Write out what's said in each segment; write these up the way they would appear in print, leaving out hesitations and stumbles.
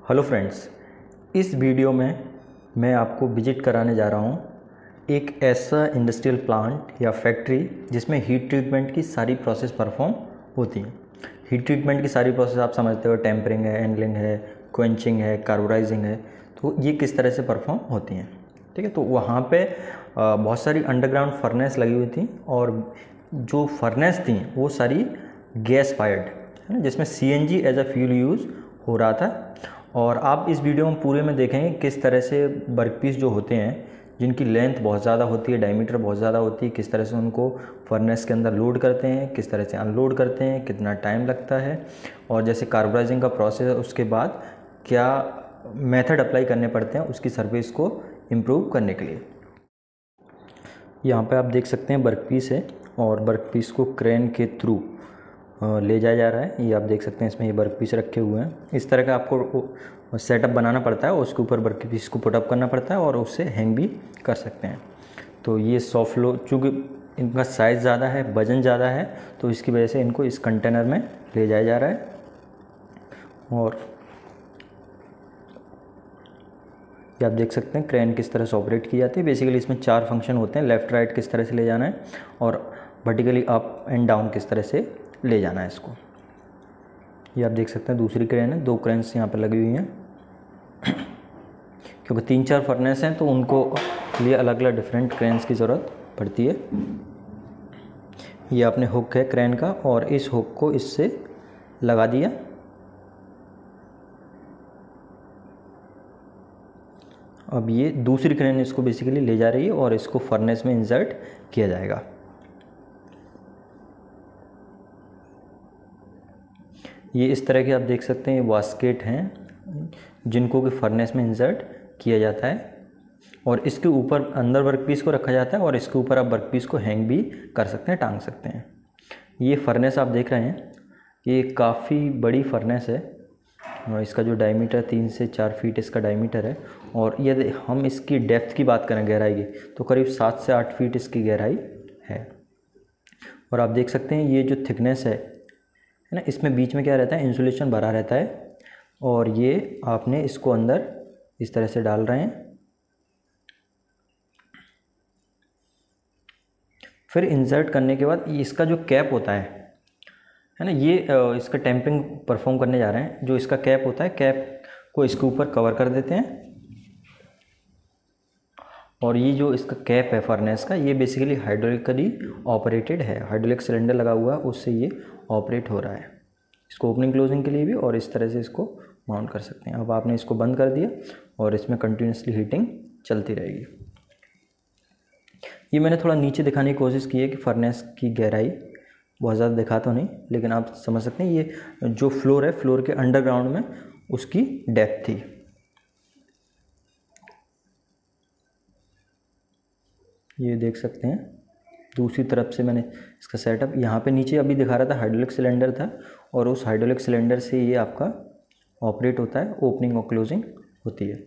Hello friends, इस video में मैं आपको विजिट कराने जा रहा हूँ एक ऐसा इंडस्ट्रियल प्लांट या फैक्ट्री जिसमें हीट ट्रीटमेंट की सारी प्रोसेस परफॉर्म होती हैं। हीट ट्रीटमेंट की सारी प्रोसेस आप समझते हो, टेम्परिंग है, एंडलिंग है, क्वेंचिंग है, कार्बोराइजिंग है, तो ये किस तरह से परफॉर्म होती हैं। ठीक है, तो वहाँ पे बहुत सारी अंडरग्राउंड फर्नेस लगी हुई थी और जो फर्नेस थी वो सारी गैस फायर्ड है ना, जिसमें CNG as a fuel use हो रहा था। और आप इस वीडियो में पूरे में देखेंगे किस तरह से वर्कपीस जो होते हैं, जिनकी लेंथ बहुत ज़्यादा होती है, डायमीटर बहुत ज़्यादा होती है, किस तरह से उनको फर्नेस के अंदर लोड करते हैं, किस तरह से अनलोड करते हैं, कितना टाइम लगता है, और जैसे कार्बोराइजिंग का प्रोसेस है उसके बाद क्या मेथड अप्लाई करने पड़ते हैं उसकी सर्विस को इम्प्रूव करने के लिए। यहाँ पे आप देख सकते हैं वर्कपीस है और वर्कपीस को क्रेन के थ्रू ले जाया जा रहा है। ये आप देख सकते हैं, इसमें ये वर्कपीस रखे हुए हैं। इस तरह का आपको सेटअप बनाना पड़ता है, उसके ऊपर वर्कपीस को पुटअप करना पड़ता है और उससे हैंग भी कर सकते हैं। तो ये सॉफ्ट लो, चूँकि इनका साइज़ ज़्यादा है, वज़न ज़्यादा है, तो इसकी वजह से इनको इस कंटेनर में ले जाया जा रहा है। और ये आप देख सकते हैं क्रेन किस तरह से ऑपरेट की जाती है। बेसिकली इसमें 4 फंक्शन होते हैं, लेफ़्ट राइट किस तरह से ले जाना है और वर्टिकली अप एंड डाउन किस तरह से ले जाना है इसको। ये आप देख सकते हैं दूसरी क्रेन है, 2 क्रेन्स यहाँ पर लगी हुई हैं क्योंकि 3-4 फर्नेस हैं तो उनको लिए अलग अलग डिफरेंट क्रेन्स की ज़रूरत पड़ती है। ये आपने हुक है क्रेन का और इस हुक को इससे लगा दिया। अब ये दूसरी क्रेन इसको बेसिकली ले जा रही है और इसको फर्नेस में इंसर्ट किया जाएगा। ये इस तरह के आप देख सकते हैं, ये वास्केट हैं जिनको कि फर्नेस में इंसर्ट किया जाता है और इसके ऊपर अंदर वर्कपीस को रखा जाता है और इसके ऊपर आप वर्कपीस को हैंग भी कर सकते हैं, टांग सकते हैं। ये फर्नेस आप देख रहे हैं, ये काफ़ी बड़ी फर्नेस है और इसका जो डायमीटर 3 से 4 फीट इसका डायमीटर है। और यदि हम इसकी डेप्थ की बात करें, गहराई की, तो करीब 7 से 8 फीट इसकी गहराई है। और आप देख सकते हैं ये जो थिकनेस है ना, इसमें बीच में क्या रहता है, इंसुलेशन भरा रहता है और ये आपने इसको अंदर इस तरह से डाल रहे हैं। फिर इंसर्ट करने के बाद इसका जो कैप होता है ना, ये इसका टेम्पिंग परफॉर्म करने जा रहे हैं। जो इसका कैप होता है, कैप को इसके ऊपर कवर कर देते हैं और ये जो इसका कैप है फर्नेस का, ये बेसिकली हाइड्रोलिकली ऑपरेटेड है। हाइड्रोलिक सिलेंडर लगा हुआ है, उससे ये ऑपरेट हो रहा है, इसको ओपनिंग क्लोजिंग के लिए भी, और इस तरह से इसको माउंट कर सकते हैं। अब आपने इसको बंद कर दिया और इसमें कंटिन्यूसली हीटिंग चलती रहेगी। ये मैंने थोड़ा नीचे दिखाने की कोशिश की है कि फर्नेस की गहराई बहुत ज़्यादा दिखा तो नहीं, लेकिन आप समझ सकते हैं ये जो फ्लोर है, फ्लोर के अंडरग्राउंड में उसकी डेप्थ थी। ये देख सकते हैं दूसरी तरफ से मैंने इसका सेटअप यहाँ पे नीचे अभी दिखा रहा था, हाइड्रोलिक सिलेंडर था और उस हाइड्रोलिक सिलेंडर से ये आपका ऑपरेट होता है, ओपनिंग और क्लोजिंग होती है।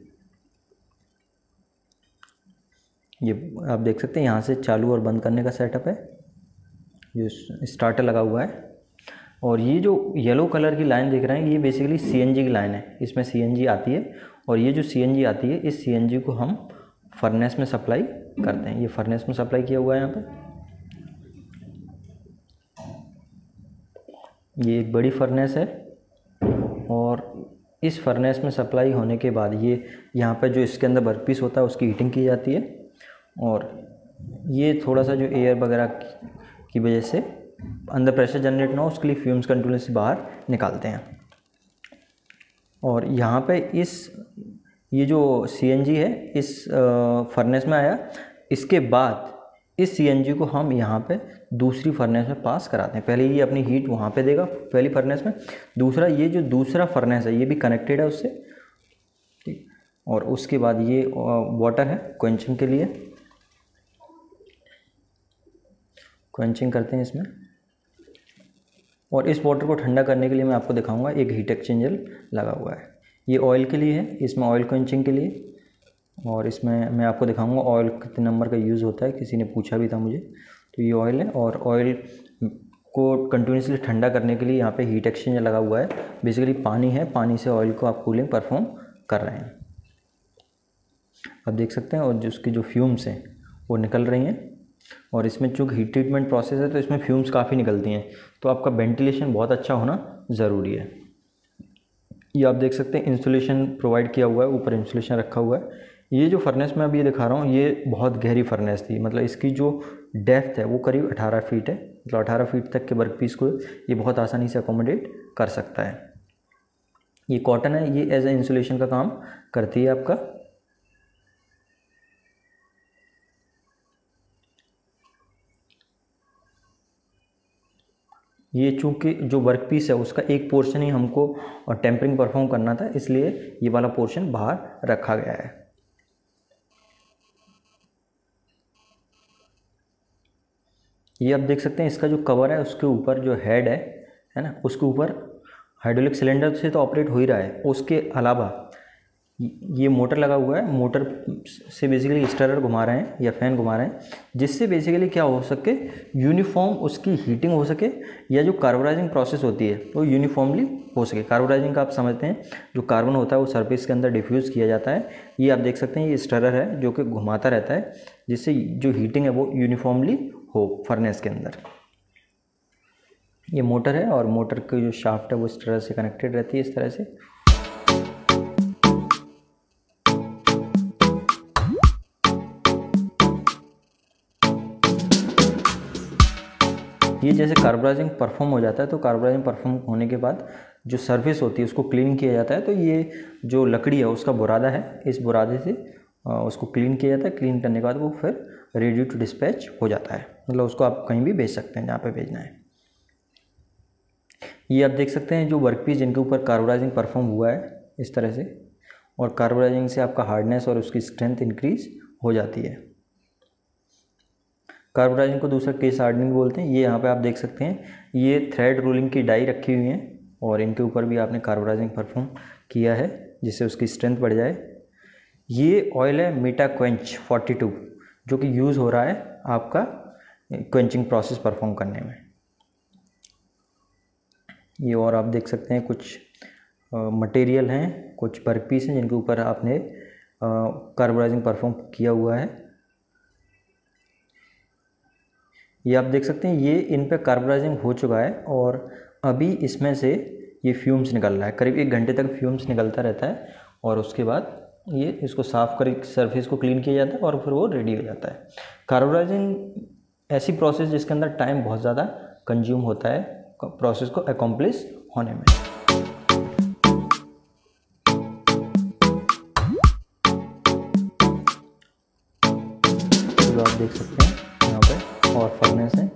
ये आप देख सकते हैं यहाँ से चालू और बंद करने का सेटअप है, ये स्टार्टर लगा हुआ है। और ये जो येलो कलर की लाइन दिख रहे हैं, ये बेसिकली सीएनजी की लाइन है। इसमें सीएनजी आती है और ये जो सीएनजी आती है, इस सीएनजी को हम फर्नेस में सप्लाई करते हैं। ये फर्नेस में सप्लाई किया हुआ है यहाँ पे। ये एक बड़ी फर्नेस है और इस फर्नेस में सप्लाई होने के बाद ये यहाँ पे जो इसके अंदर वर्कपीस होता है उसकी हीटिंग की जाती है और ये थोड़ा सा जो एयर वगैरह की वजह से अंदर प्रेशर जनरेट ना हो, उसके लिए फ्यूम्स कंटिन्यूसली बाहर निकालते हैं। और यहाँ पे ये जो सीएनजी है इस फर्नेस में आया, इसके बाद इस सीएनजी को हम यहाँ पे दूसरी फर्नेस में पास कराते हैं। पहले ये अपनी हीट वहाँ पे देगा पहली फर्नेस में, दूसरा ये जो दूसरा फर्नेस है ये भी कनेक्टेड है उससे, ठीक। और उसके बाद ये वाटर है क्वेंचिंग के लिए, क्वेंचिंग करते हैं इसमें। और इस वाटर को ठंडा करने के लिए मैं आपको दिखाऊंगा, एक हीट एक्सचेंजर लगा हुआ है। ये ऑयल के लिए है, इसमें ऑयल क्वेंचिंग के लिए। और इसमें मैं आपको दिखाऊंगा ऑयल कितने नंबर का यूज़ होता है, किसी ने पूछा भी था मुझे। तो ये ऑयल है और ऑयल को कंटिन्यूसली ठंडा करने के लिए यहाँ पे हीट एक्सचेंजर लगा हुआ है। बेसिकली पानी है, पानी से ऑयल को आप कूलिंग परफॉर्म कर रहे हैं। आप देख सकते हैं, और जो उसकी जो फ्यूम्स हैं वो निकल रही हैं, और इसमें चूँकि हीट ट्रीटमेंट प्रोसेस है तो इसमें फ्यूम्स काफ़ी निकलती हैं, तो आपका वेंटिलेशन बहुत अच्छा होना ज़रूरी है। ये आप देख सकते हैं इंसुलेशन प्रोवाइड किया हुआ है, ऊपर इंसुलेशन रखा हुआ है। ये जो फर्नेस मैं अभी दिखा रहा हूँ ये बहुत गहरी फर्नेस थी, मतलब इसकी जो डेप्थ है वो करीब 18 फीट है, मतलब 18 फीट तक के वर्क पीस को ये बहुत आसानी से अकोमोडेट कर सकता है। ये कॉटन है, ये एज ए इंसुलेशन का काम करती है आपका। ये चूँकि जो वर्क पीस है उसका एक पोर्शन ही हमको टेम्परिंग परफॉर्म करना था, इसलिए ये वाला पोर्शन बाहर रखा गया है। ये आप देख सकते हैं इसका जो कवर है उसके ऊपर जो हेड है ना, उसके ऊपर हाइड्रोलिक सिलेंडर से तो ऑपरेट हो ही रहा है, उसके अलावा ये मोटर लगा हुआ है। मोटर से बेसिकली स्टरर घुमा रहे हैं या फ़ैन घुमा रहे हैं, जिससे बेसिकली क्या हो सके, यूनिफॉर्म उसकी हीटिंग हो सके, या जो कार्बोराइजिंग प्रोसेस होती है वो यूनिफॉर्मली हो सके। कार्बोराइजिंग का आप समझते हैं, जो कार्बन होता है वो सरफेस के अंदर डिफ्यूज़ किया जाता है। ये आप देख सकते हैं ये स्टरर है जो कि घुमाता रहता है, जिससे जो हीटिंग है वो यूनिफॉर्मली हो फर्नेस के अंदर। ये मोटर है, और मोटर की जो शाफ्ट है वो स्टरर से कनेक्टेड रहती है इस तरह से। ये जैसे कार्बोराइजिंग परफॉर्म हो जाता है, तो कार्बोराइजिंग परफॉर्म होने के बाद जो सरफेस होती है उसको क्लीन किया जाता है। तो ये जो लकड़ी है उसका बुरादा है, इस बुरादे से उसको क्लीन किया जाता है। क्लीन करने के बाद वो फिर रेडी टू डिस्पैच हो जाता है, मतलब उसको आप कहीं भी भेज सकते हैं जहाँ पे भेजना है। ये आप देख सकते हैं जो वर्क पीस जिनके ऊपर कार्बोराइजिंग परफॉर्म हुआ है इस तरह से, और कार्बोराइजिंग से आपका हार्डनेस और उसकी स्ट्रेंथ इंक्रीज हो जाती है। कार्बोराइजिंग को दूसरा केस हार्डनिंग बोलते हैं। ये यहाँ पे आप देख सकते हैं ये थ्रेड रोलिंग की डाई रखी हुई हैं, और इनके ऊपर भी आपने कार्बोराइजिंग परफॉर्म किया है जिससे उसकी स्ट्रेंथ बढ़ जाए। ये ऑयल है मीटा क्वेंच 42, जो कि यूज़ हो रहा है आपका क्वेंचिंग प्रोसेस परफॉर्म करने में। ये और आप देख सकते हैं कुछ मटेरियल हैं, कुछ वर्क पीस हैं जिनके ऊपर आपने कार्बोराइजिंग परफॉर्म किया हुआ है। ये आप देख सकते हैं ये इन पे कार्बोराइजिंग हो चुका है, और अभी इसमें से ये फ्यूम्स निकल रहा है। करीब 1 घंटे तक फ्यूम्स निकलता रहता है, और उसके बाद ये इसको साफ़ कर सरफेस को क्लीन किया जाता है, और फिर वो रेडी हो जाता है। कार्बोराइजिंग ऐसी प्रोसेस जिसके अंदर टाइम बहुत ज़्यादा कंज्यूम होता है प्रोसेस को अकम्प्लिश होने में। तो आप देख सकते हैं यहाँ पे और फर्नेस है।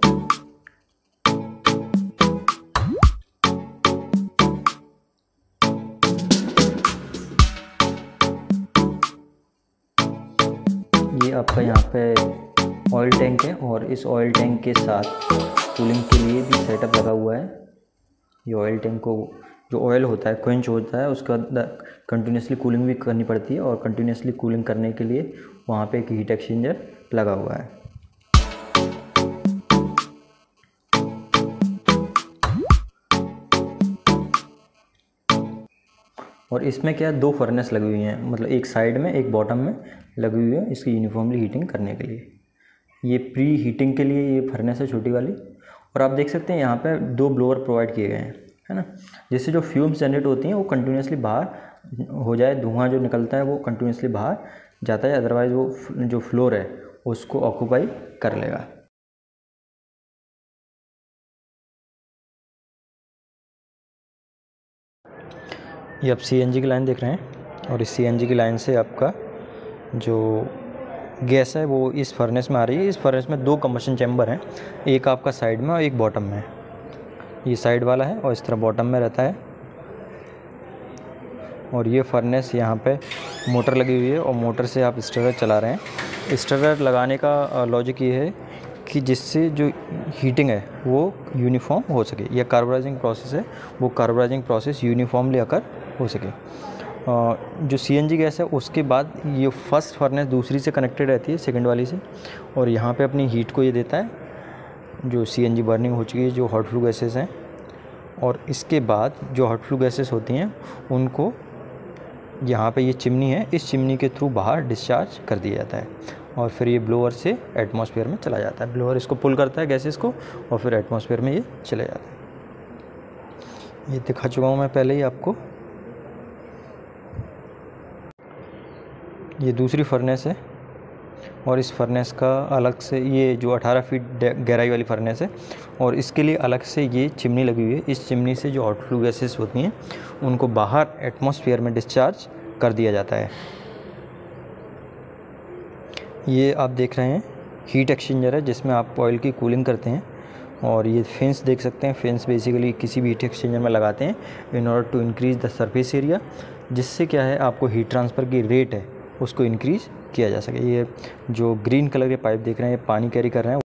ये आपका यहाँ पे ऑयल टैंक है, और इस ऑयल टैंक के साथ कूलिंग के लिए भी सेटअप लगा हुआ है। ये ऑयल टैंक को जो ऑयल होता है क्वेंच होता है, उसके बाद कंटिन्यूसली कूलिंग भी करनी पड़ती है, और कंटिन्यूसली कूलिंग करने के लिए वहाँ पे एक हीट एक्सचेंजर लगा हुआ है। और इसमें क्या 2 फर्नेस लगी हुई हैं, मतलब एक साइड में एक बॉटम में लगी हुई है इसकी यूनिफॉर्मली हीटिंग करने के लिए। ये प्री हीटिंग के लिए ये फर्नेस है छोटी वाली। और आप देख सकते हैं यहाँ पे 2 ब्लोअर प्रोवाइड किए गए हैं, है ना, जिससे जो फ्यूम्स जनरेट होती हैं वो कंटिन्यूसली बाहर हो जाए, धुआं जो निकलता है वो कंटिन्यूसली बाहर जाता है, अदरवाइज़ वो जो फ्लोर है उसको ऑक्यूपाई कर लेगा। ये आप CNG की लाइन देख रहे हैं, और इस CNG की लाइन से आपका जो गैस है वो इस फर्नेस में आ रही है। इस फर्नेस में 2 कंबशन चैम्बर हैं, एक आपका साइड में और एक बॉटम में। ये साइड वाला है और इस तरह बॉटम में रहता है। और ये फर्नेस यहाँ पे मोटर लगी हुई है, और मोटर से आप स्टरर चला रहे हैं। स्टरर लगाने का लॉजिक ये है कि जिससे जो हीटिंग है वो यूनिफॉर्म हो सके, या कार्बोराइजिंग प्रोसेस है वो कार्बोराइजिंग प्रोसेस यूनिफॉर्मली अकर हो सके। जो CNG गैस है उसके बाद ये फर्स्ट फर्नेस दूसरी से कनेक्टेड रहती है, सेकंड वाली से, और यहाँ पे अपनी हीट को ये देता है। जो CNG बर्निंग हो चुकी है, जो हॉट फ्लू गैसेस हैं, और इसके बाद जो हॉट फ्लू गैसेस होती हैं उनको यहाँ पे ये चिमनी है, इस चिमनी के थ्रू बाहर डिस्चार्ज कर दिया जाता है और फिर ये ब्लोअर से एटमॉस्फेयर में चला जाता है। ब्लोअर इसको पुल करता है गैसेस को और फिर एटमॉस्फेयर में ये चले जाता है। ये दिखा चुका हूँ मैं पहले ही आपको। ये दूसरी फर्नेस है और इस फर्नेस का अलग से, ये जो 18 फीट गहराई वाली फर्नेस है और इसके लिए अलग से ये चिमनी लगी हुई है। इस चिमनी से जो हॉट फ्लू गैसेस होती हैं उनको बाहर एटमॉस्फेयर में डिस्चार्ज कर दिया जाता है। ये आप देख रहे हैं हीट एक्सचेंजर है जिसमें आप ऑयल की कूलिंग करते हैं, और ये फेंस देख सकते हैं। फेंस बेसिकली किसी भी हीट एक्सचेंजर में लगाते हैं in order to increase the surface area, जिससे क्या है आपको हीट ट्रांसफ़र की रेट है उसको इंक्रीज़ किया जा सके। ये जो ग्रीन कलर के पाइप देख रहे हैं ये पानी कैरी कर रहे हैं।